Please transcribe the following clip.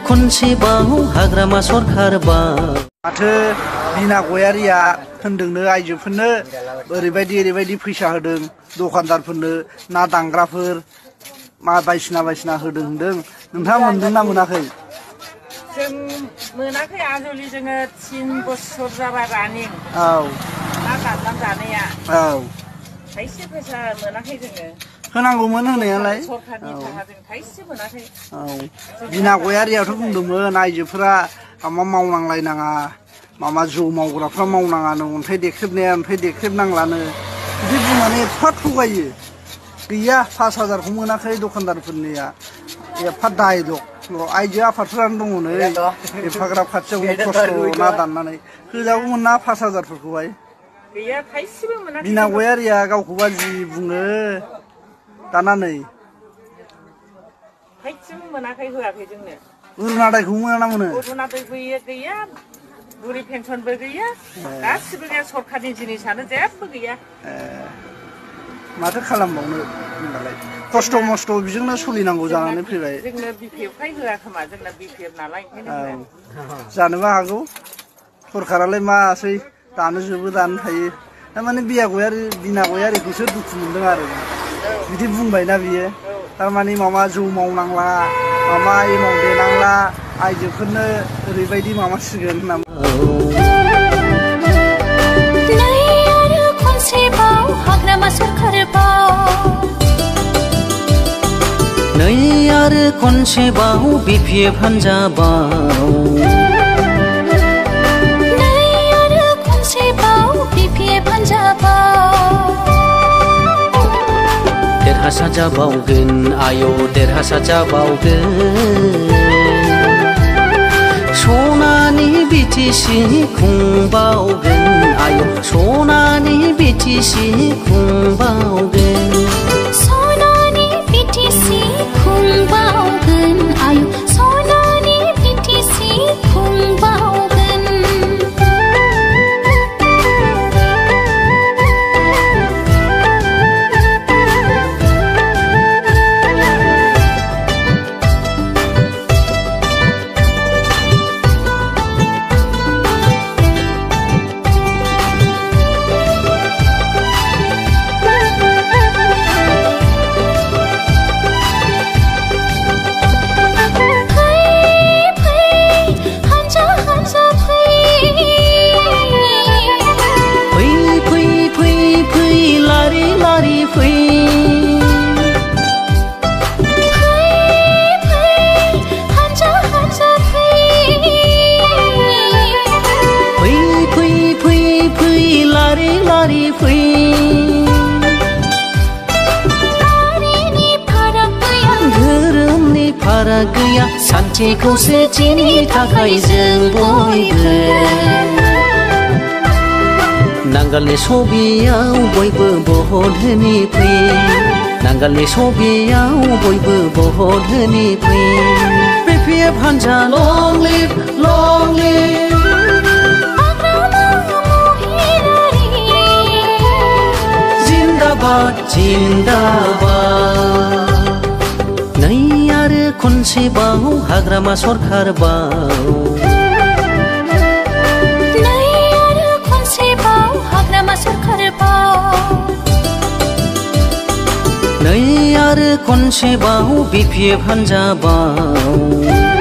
खनसेबाव हाग्रामा सरखारबाव माथो बिना गयारिया होनदोंनो आइजोफोरनो ओरैबायदि फैसा होदों दखानदारफोरनो ना दांग्राफोर मा बायसिना होदों होनदों नोंथाङा मोनदोंना मोनाखै? जों मोनाखै आजलि जोङो 3 बोसोर जाबाय रानिं औ ना दानना जानाया औ थाइसे फैसा मोनाखै जोङो होनांगौमोन होनायालाय सरखारनि थाखा जों थाइसे मोनाखै औ बिना गयारियाथ' बुंदोंमोन आइजोफोरा माबा मावनांलायनाङा माबा जौ मावग्राफ्रा मावनाङानो अन्थाइ देख्रेबनाया अन्थाइ देख्रेबनांलानो बिदि बुंनानै एफा थगायो गैया 5,000खौ मोनाखै दखानदारफोरनिया एफा दायलग आइजो आफादफोरानो दङ नै एफाग्राब खाथियावनो खस्थ' ना दाननानै होजागौमोन ना 5,000फोरखौहाय गैया थाइसेबो मोनाखै बिना गयारिया गावखौबा जि बुङो दाना नै थाइसेबो मोनाखै होआखै जोंनो अरुनादयखौ मोना मोनो अरुनादय गैया बुरि पेन्सनबो गैया गासिबो गैया सरखारनि जिनिसानो जेबो गैया माथो खालामबावनो होनबालाय खस्थ' मस्थ' बेजोंनो सोलिनांगौ जानानै फैबाय जोंनो BPF खाय होआ खोमा जोंना BPF नालाय ओंखायनो जानोबो हागौ सरखारालाय मासै दानो जोबो दानो थायो थारमाने बिना गयारिखौसो दुखु मोनदों आरो बिदि बुंबायना बियो थारमाने माबा जौ मावनांला माबा एमाव देनांला आइजोफोरनो ओरैबायदि माबासिगोन होनना नै आरो खनसेबाव BPF हान्जाबाव देरहासार जाबावगोन आय' देरहासार जाबावगोन सनानि BTC खुंबावगोन आय' सनानि BTC खुंबावगोन सनानि BTC खुंबावगोन आय' सनानि BTC खुंबावगोन गैया सान्थि खौसेथिनि थाखाय जों बयबो नांगालनि सबियाव बयबो भट होनि फै नांगालनि सबियाव बयबो भट होनि फै BPF हान्जा लं लिभ जिन्दाबाद जिन्दाबाद नै आरो खनसेबाव हाग्रामा सरखारबाव नै आरो खनसेबाव हाग्रामा सरखारबाव नै आरो खनसेबाव BPF हान्जाबाव